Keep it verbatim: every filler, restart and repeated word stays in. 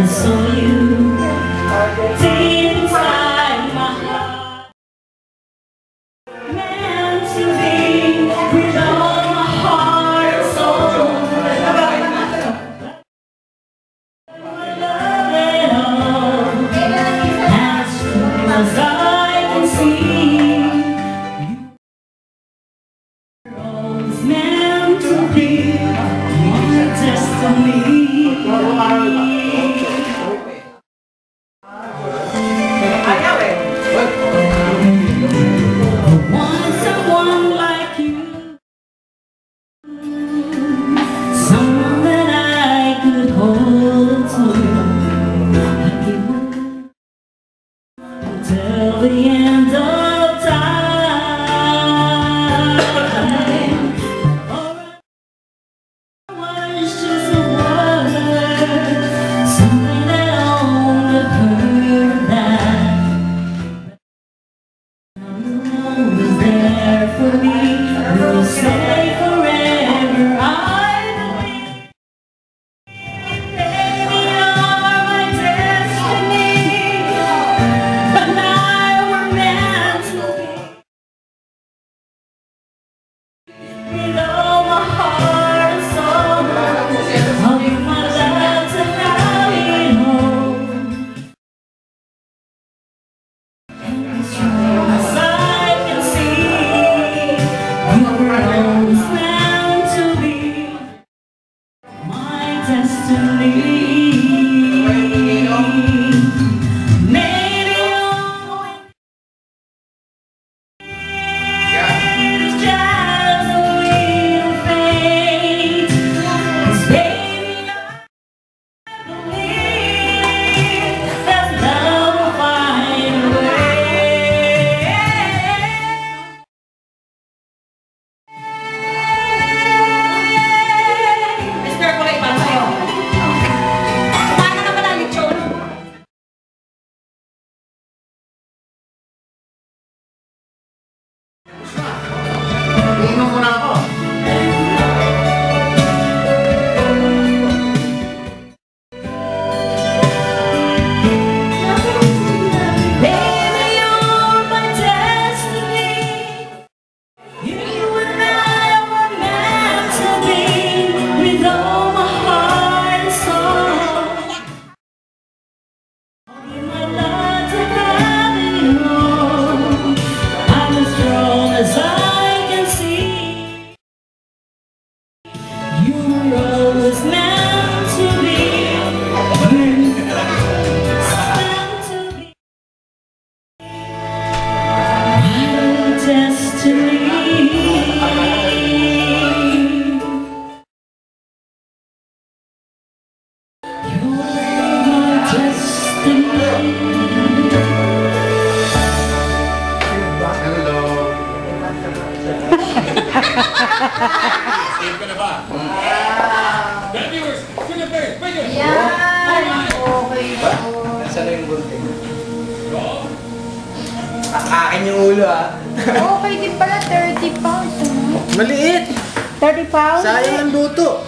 saw you deep inside my heart, meant to be with all my heart and soul. My love and all, as true as I can see, you're always meant to be my destiny. Till the end of time, was just a word, something that only heard that was there for me. You'll stay forever, I believe. Baby, you're my destiny. With all my heart and soul, I'll give my love to have it home. And as strong as I can see, you were always meant to be my destiny. Maybe always it's just a little fate, 'cause baby I believe that love will find a way. Mister Kulay, para sa'yo. Kumain ka na pala, Lechon. Iinom muna ako. Baby, you're my destiny. You and I were meant to be, with all my heart and soul. I'll give my love to have it home. I'm as strong as I can see. You were always meant to be, meant to be my destiny. You're my destiny. Hello. Save ka na ba? Bad viewers, Philippines, bigyan! Yan! Okay po. Nasaan na yung gunting? Go! Akin yung ulo ah. Okay din pala, thirty pounds. Ano? Maliit! thirty pounds? Sayang ang luto.